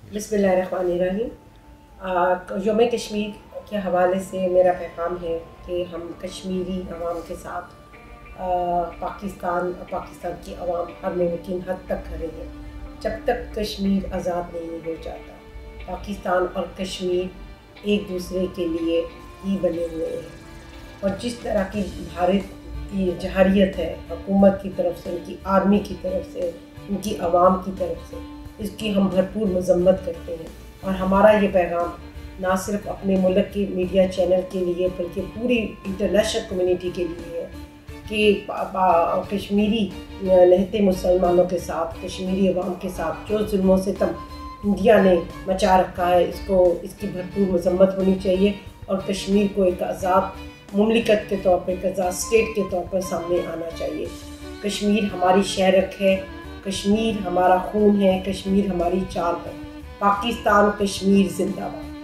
बिस्मिल्लाहिर्रहमानिर्रहीम। यौम कश्मीर के हवाले से मेरा पैगाम है कि हम कश्मीरी अवाम के साथ पाकिस्तान की अवाम हर मुमकिन हद तक खड़े हैं। जब तक कश्मीर आज़ाद नहीं हो जाता, पाकिस्तान और कश्मीर एक दूसरे के लिए ही बने हुए हैं। और जिस तरह की भारत की जहरियत है हुकूमत की तरफ से, उनकी आर्मी की तरफ से, उनकी आवाम की तरफ से, इसकी हम भरपूर मजम्मत करते हैं। और हमारा ये पैगाम ना सिर्फ अपने मुल्क के मीडिया चैनल के लिए बल्कि पूरी इंटरनेशनल कम्युनिटी के लिए है कि कश्मीरी निहत्ते मुसलमानों के साथ, कश्मीरी अवाम के साथ जो जुल्मों से इंडिया ने मचा रखा है, इसकी भरपूर मजम्मत होनी चाहिए। और कश्मीर को एक आज़ाद मुमलिकत के तौर पर, एक आज़ाद स्टेट के तौर पर सामने आना चाहिए। कश्मीर हमारी शहरक है, कश्मीर हमारा खून है, कश्मीर हमारी चाल है। पाकिस्तान कश्मीर जिंदाबाद।